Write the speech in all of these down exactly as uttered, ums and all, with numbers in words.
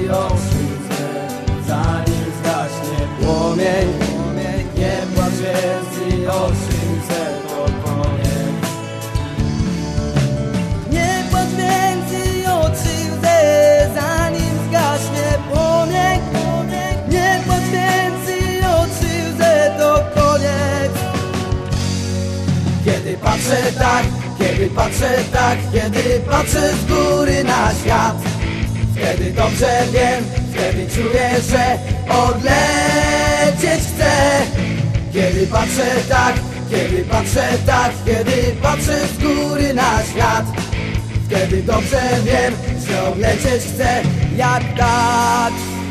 oczy łzę, zanim zgaśnie płomień. Nie płacz więcej oczy łzę, to koniec. Nie płacz więcej oczy łzę, zanim zgaśnie płomień. Nie płacz więcej oczy łzę, to koniec. Kiedy patrzę tak, kiedy patrzę tak, kiedy patrzę z góry na świat, wtedy dobrze wiem, wtedy czuję, że odlecieć chcę. Kiedy patrzę tak, kiedy patrzę tak, kiedy patrzę z góry na świat, wtedy dobrze wiem, że odlecieć chcę jak tak.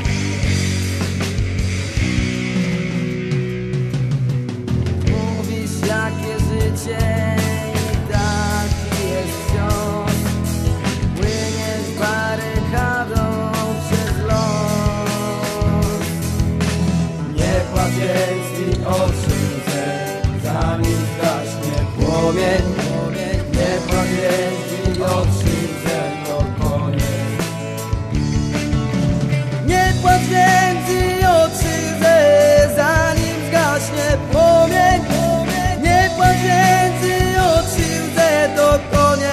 Mówisz, jakie życie i taki jest wciąż. Płyniesz barykadą przez los. Nie płacz więcej oczy łzę, zanim zgaśnie płomień. Nie płacz więcej oczy łzę, to koniec. Nie płacz więcej oczy łzę, zanim zgaśnie płomień. Nie płacz więcej oczy łzę, to koniec.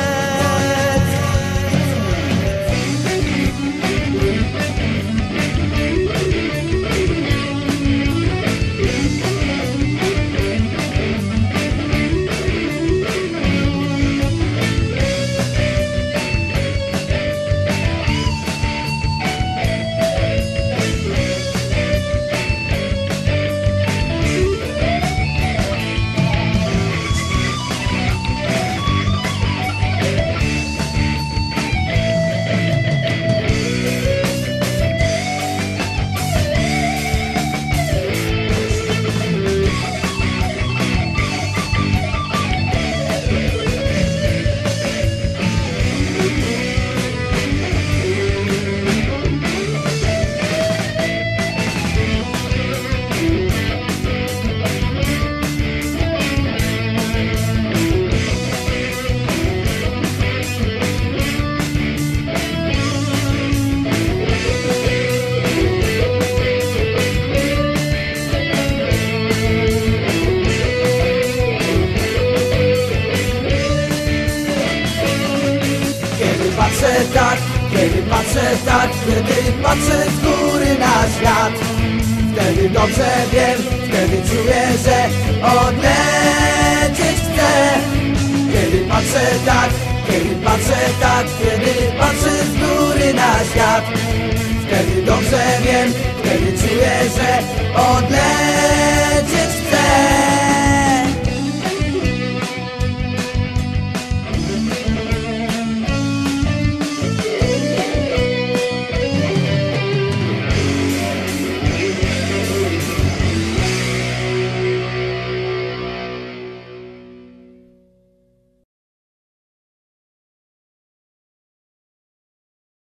Patrzę tak, kiedy patrzę tak, kiedy patrzę z góry na świat, wtedy dobrze wiem, wtedy czuję, że odlecieć chcę. Kiedy patrzę tak, kiedy patrzę tak, kiedy patrzę z góry na świat, wtedy dobrze wiem, wtedy czuję, że odlecieć